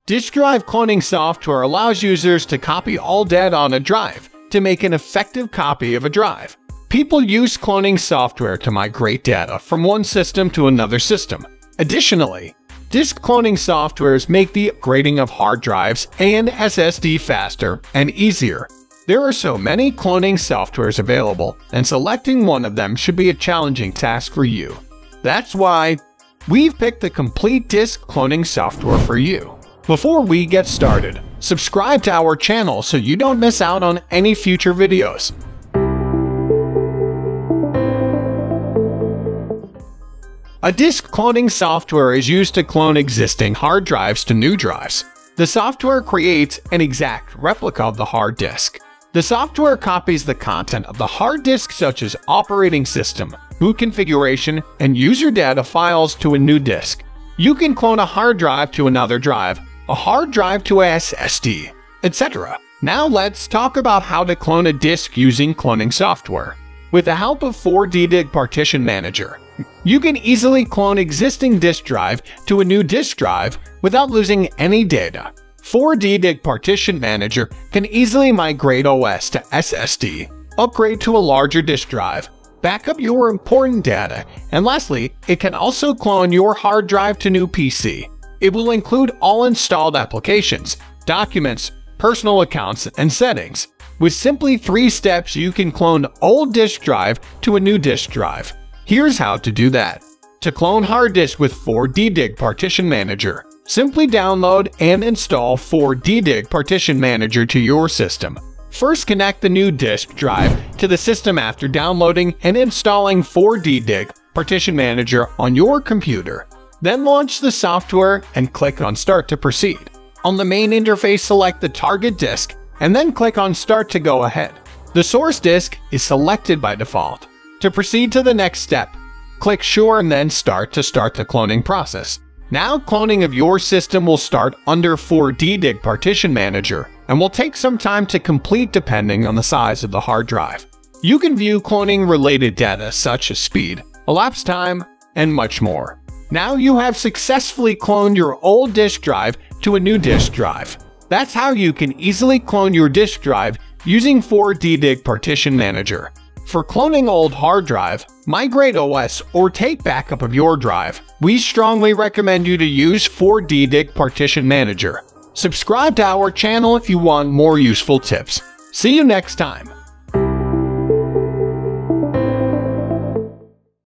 Disk drive cloning software allows users to copy all data on a drive to make an effective copy of a drive. People use cloning software to migrate data from one system to another system. Additionally, disk cloning softwares make the upgrading of hard drives and SSD faster and easier. There are so many cloning softwares available, and selecting one of them should be a challenging task for you. That's why we've picked the complete disk cloning software for you. Before we get started, subscribe to our channel so you don't miss out on any future videos. A disk cloning software is used to clone existing hard drives to new drives. The software creates an exact replica of the hard disk. The software copies the content of the hard disk, such as operating system, boot configuration, and user data files to a new disk. You can clone a hard drive to another drive, a hard drive to a SSD, etc. Now let's talk about how to clone a disk using cloning software. With the help of 4DDisk Partition Manager, you can easily clone existing disk drive to a new disk drive without losing any data. 4DDisk Partition Manager can easily migrate OS to SSD, upgrade to a larger disk drive, back up your important data, and lastly, it can also clone your hard drive to new PC. It will include all installed applications, documents, personal accounts, and settings. With simply 3 steps, you can clone old disk drive to a new disk drive. Here's how to do that. To clone hard disk with 4DDisk Partition Manager, simply download and install 4DDisk Partition Manager to your system. First, connect the new disk drive to the system after downloading and installing 4DDisk Partition Manager on your computer. Then launch the software and click on Start to proceed. On the main interface, select the target disk and then click on Start to go ahead. The source disk is selected by default. To proceed to the next step, click Sure and then start the cloning process. Now cloning of your system will start under 4DDisk Partition Manager and will take some time to complete depending on the size of the hard drive. You can view cloning related data such as speed, elapsed time, and much more. Now you have successfully cloned your old disk drive to a new disk drive. That's how you can easily clone your disk drive using 4DDisk Partition Manager. For cloning old hard drive, migrate OS, or take backup of your drive, we strongly recommend you to use 4DDisk Partition Manager. Subscribe to our channel if you want more useful tips. See you next time.